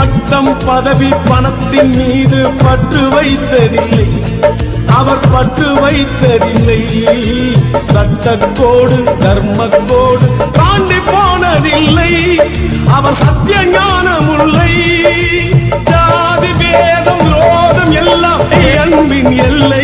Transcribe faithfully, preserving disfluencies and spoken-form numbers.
பட்டம் பதவி பணத்தின் மீது பற்று வைத்ததில்லை, அவர் பற்று வைத்ததில்லை. சட்டக்கோடு தர்மக்கோடு தாண்டி போனதில்லை, அவர் சத்திய ஞானமுல்லை. ஜாதி பேதம் விரோதம் எல்லாம் அன்பின் எல்லை.